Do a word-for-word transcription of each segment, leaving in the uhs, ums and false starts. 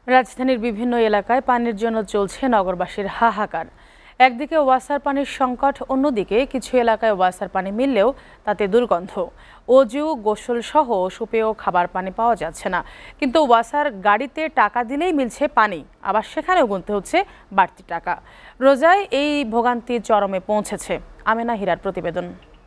রাজধানীর বিভিন্ন এলাকায় পানির জন্য চলছে নগরবাসীর হাহাকার। একদিকে ওয়াসার পানির সংকট, অন্যদিকে কিছু এলাকায় ওয়াসার পানি মিললেও তাতে দুর্গন্ধ। অজু, গোসল সহ সুপেয় খাবার পানি পাওয়া যাচ্ছে না। কিন্তু ওয়াসার গাড়িতে টাকা দিলেই মিলছে পানি, আবার সেখানেও গুনতে হচ্ছে বাড়তি টাকা। রোজায় এই ভোগান্তি চরমে পৌঁছেছে। আমেনা হীরার প্রতিবেদন।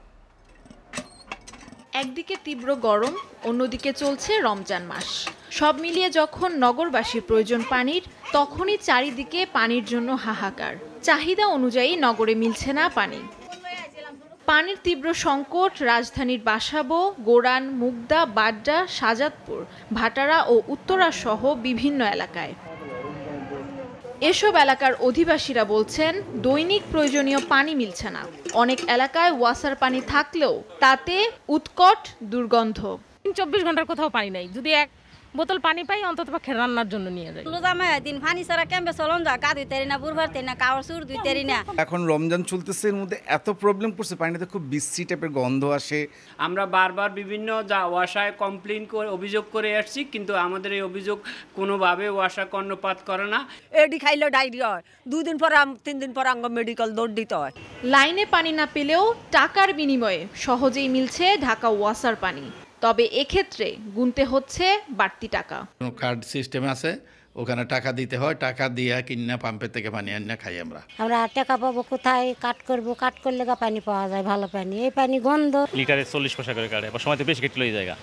একদিকে তীব্র গরম, অন্যদিকে চলছে রমজান মাস। সব মিলিয়ে যখন নগরবাসীর প্রয়োজন পানির, তখনই চারিদিকে পানির জন্য হাহাকার। চাহিদা অনুযায়ী নগরে মিলছে না পানি। পানির তীব্র সংকট রাজধানীর বাসাবো, গোরান, মুগদা, বাড্ডা, শাহজাদপুর, ভাটারা ও উত্তরা সহ বিভিন্ন এলাকায়। এসব এলাকার অধিবাসীরা বলছেন, দৈনিক প্রয়োজনীয় পানি মিলছে না। অনেক এলাকায় ওয়াসার পানি থাকলেও তাতে উৎকট দুর্গন্ধ। চব্বিশ ঘন্টার কোথাও পানি নাই। যদি এক বোতল পানি পাই অন্তত পক্ষে রান্নার জন্য নিয়ে যাই। দিন পানি ছাড়া কেমবে চলন যা গা ধুইতে না, বুড়ভার না, কাওয়ার সুর ধুইতে না। এখন রমজান চলতেছে, এর মধ্যে এত প্রবলেম করছে, পানিতে খুব বিশ্রী টাইপের গন্ধ আসে। আমরা বারবার বিভিন্ন যা ওয়াসায় কমপ্লেন করে অভিযোগ করে আসছি, কিন্তু আমাদের এই অভিযোগ কোনোভাবে ওয়াসা কর্ণপাত করে না। এডি খাইলে ডায়রিয়া হয়, দুই দিন পর তিন দিন পর আঙ্গ মেডিকেল দৌড় দিতে হয়। লাইনে পানি না পেলেও টাকার বিনিময়ে সহজেই মিলছে ঢাকা ওয়াসার পানি। তবে এক্ষেত্রে গুনতে হচ্ছে বাড়তি টাকা। কার্ড সিস্টেম আছে, ওখানে টাকা দিতে হয়, টাকা দিয়ে কিনা পাম্পের থেকে পানি আনিয়ে খাই আমরা। আমরা টাকা পাবো কোথায়? কাট করবো, কাট করলে পানি পাওয়া যায়, ভালো পানি। এই পানি গন্ধ। লিটারে চল্লিশ পয়সা করে কাটে, সময় বেশি কেটে লই জায়গা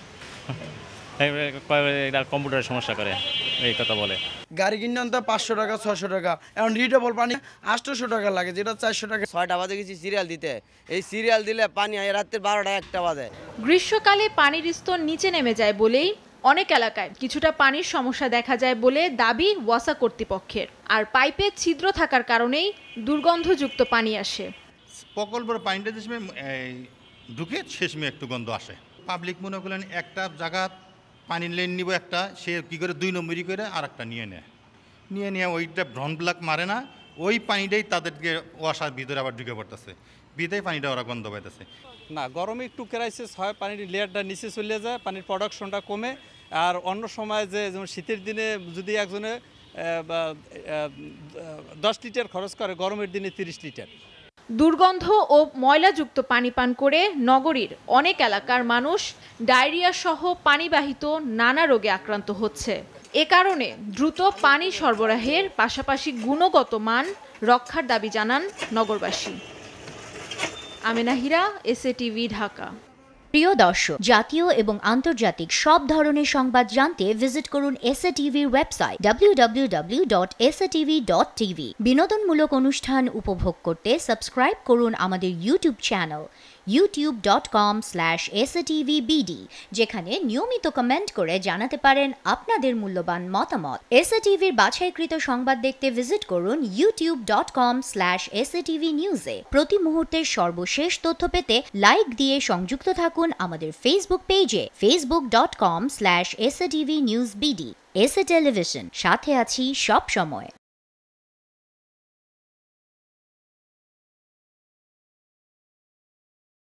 কম্পিউটারের সমস্যা করে এই কথা বলে। গাড়ি কিনে আনতে পাঁচশো টাকা ছয়শো টাকা, এখন রিটেবল পানি আটশোশো টাকা লাগে, যেটা চারশো টাকা। ছয়টা বাজে গেছি সিরিয়াল দিতে, এই সিরিয়াল দিলে পানি হয় রাত্রে বারোটা একটা বাজে। গ্রীষ্মকালে পানির স্তর নিচে নেমে যায় বলেই অনেক এলাকায় কিছুটা পানির সমস্যা দেখা যায় বলে দাবি ওয়াসা কর্তৃপক্ষের। আর পাইপে ছিদ্র থাকার কারণেই দুর্গন্ধযুক্ত পানি আসে। প্রকল্পের পানিটা যে ঢুকে শেষমে একটু গন্ধ আসে। পাবলিক মনে করলেন একটা জায়গা পানির লাইন নিব, একটা সে কী করে দুই নম্বরই করে আর একটা নিয়ে নেয়, নিয়ে নিয়ে ওইটা ভ্রন ব্লাক মারে না, ওই পানিটাই তাদেরকে ওয়াসার ভিতরে আবার ঢুকে পড়তেছে, বিদায় পানিটা ওরা গন্ধ পাইতেছে। না, গরমে একটু ক্রাইসিস হয়, পানির লেয়ারটা নিচে চলে যায়, পানির প্রোডাকশনটা কমে। আর অন্য সময় যে যেমন শীতের দিনে যদি একজনে দশ লিটার খরচ করে, গরমের দিনে তিরিশ লিটার। দুর্গন্ধ ও ময়লাযুক্ত পানি পান করে নগরীর অনেক এলাকার মানুষ ডায়রিয়া সহ পানিবাহিত নানা রোগে আক্রান্ত হচ্ছে। এ কারণে দ্রুত পানি সরবরাহের পাশাপাশি গুণগত মান রক্ষার দাবি জানান নগরবাসী। আমেনা হীরা, এসএটিভি, ঢাকা। প্রিয় দর্শক, জাতীয় এবং আন্তর্জাতিক সব ধরনের সংবাদ জানতে ভিজিট করুন এসএটিভির website W W W dot S A T V dot TV. বিনোদনমূলক অনুষ্ঠান উপভোগ করতে সাবস্ক্রাইব করুন আমাদের YouTube channel YouTube dot com slash S A T V B D, যেখানে নিয়মিত কমেন্ট করে জানাতে পারেন আপনাদের মূল্যবান মতামত। এসএটিভির বাছাইকৃত সংবাদ দেখতে ভিজিট করুন YouTube dot com slash S A T V নিউজে। প্রতি মুহূর্তের সর্বশেষ তথ্য পেতে লাইক দিয়ে সংযুক্ত থাকুন আমাদের ফেসবুক পেজে Facebook dot com slash S A T V news B. S A television, সাথে আছি সব সময়।